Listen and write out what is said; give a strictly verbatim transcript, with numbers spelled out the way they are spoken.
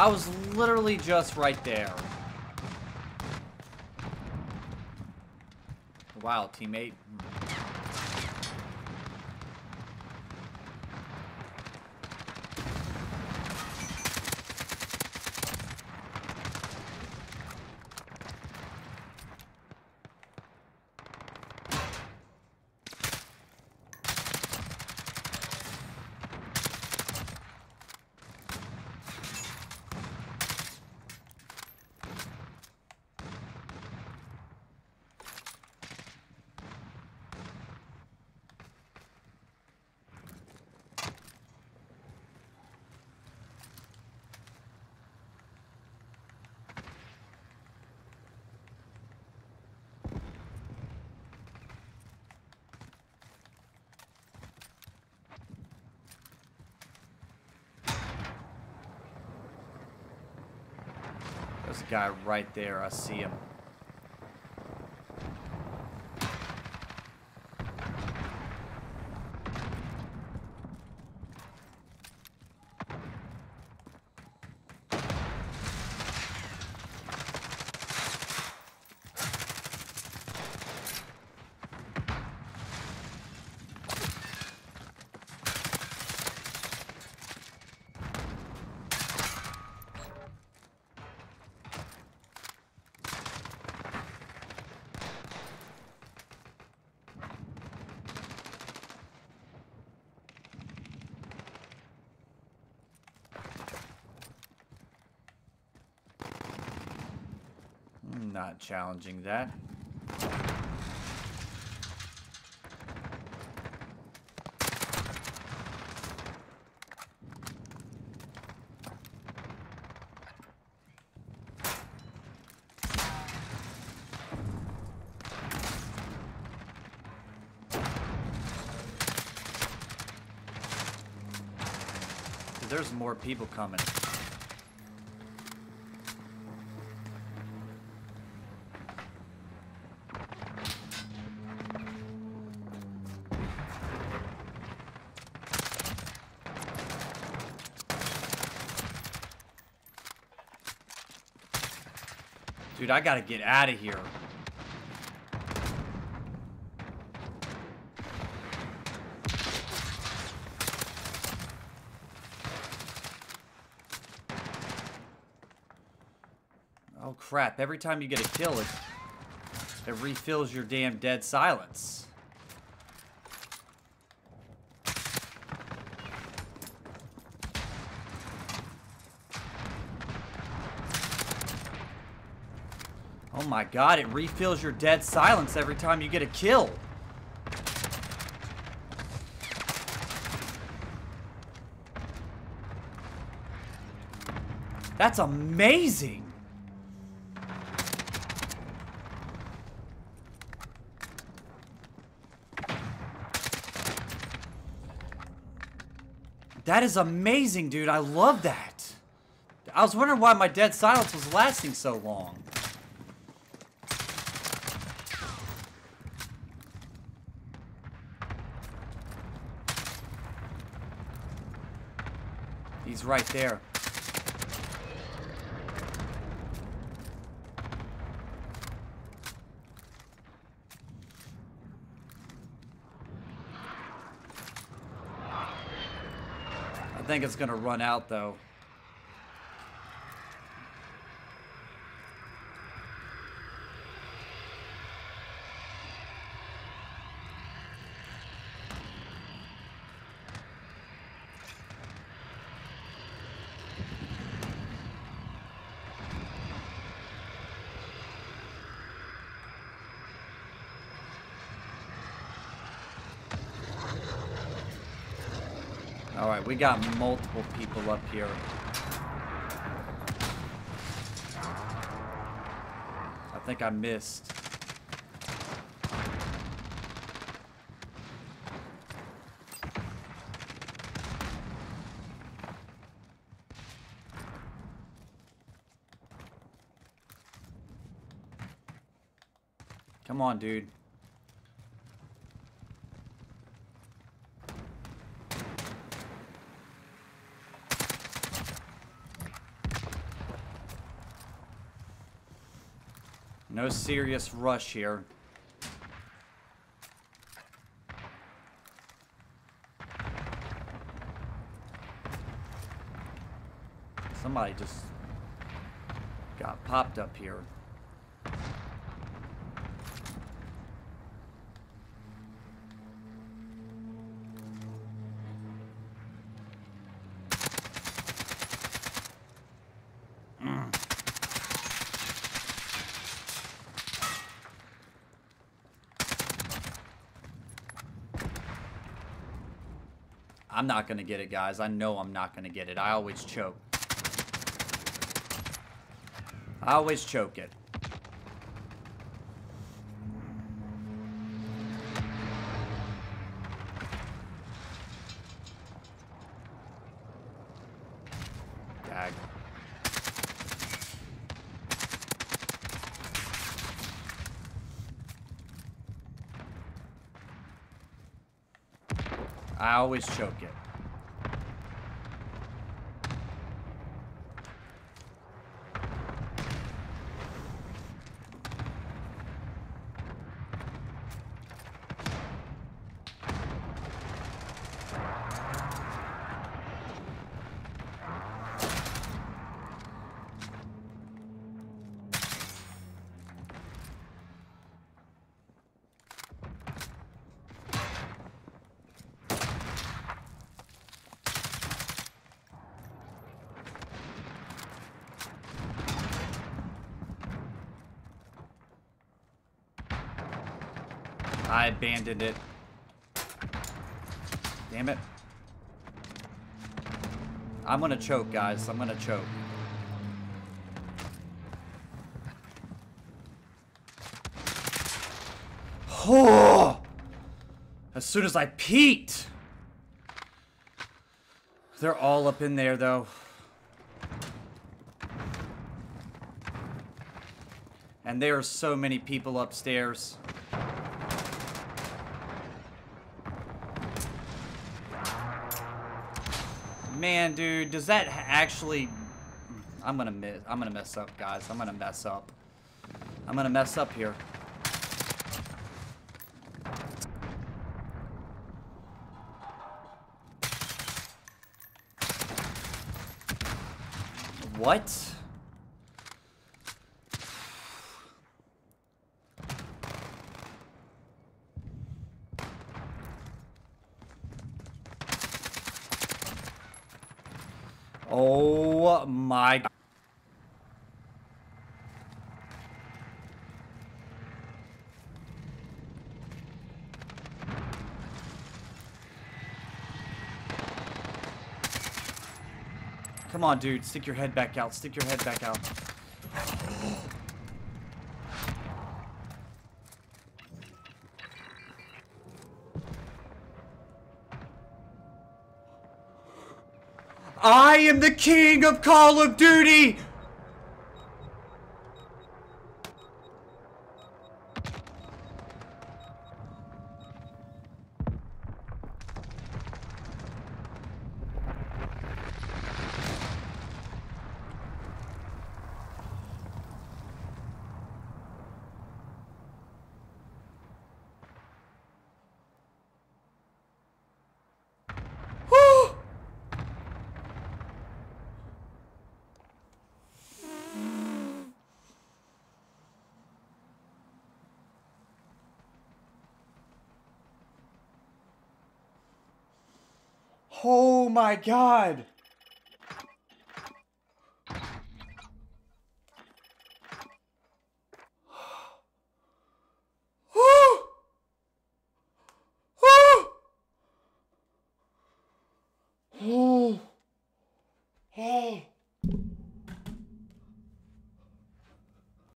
I was literally just right there. Wow, teammate. There's a guy right there. I see him. Not challenging that. There's more people coming. Dude, I gotta get out of here. Oh crap, every time you get a kill, it, it refills your damn dead silence. Oh my god, it refills your dead silence every time you get a kill. That's amazing. That is amazing, dude. I love that. I was wondering why my dead silence was lasting so long. He's right there. I think it's gonna run out though. Alright, we got multiple people up here. I think I missed. Come on, dude. No serious rush here. Somebody just got popped up here. Mm. I'm not gonna get it, guys. I know I'm not gonna get it. I always choke. I always choke it. Dag. I always choke it. I abandoned it. Damn it. I'm gonna choke, guys. I'm gonna choke. Oh! As soon as I peeked! They're all up in there, though. And there are so many people upstairs. Man, dude, does that actually... I'm gonna miss. I'm gonna mess up, guys. I'm gonna mess up. I'm gonna mess up here. What? Oh my God. Come on, dude. Stick your head back out. Stick your head back out. I am the king of Call of Duty! Oh my God!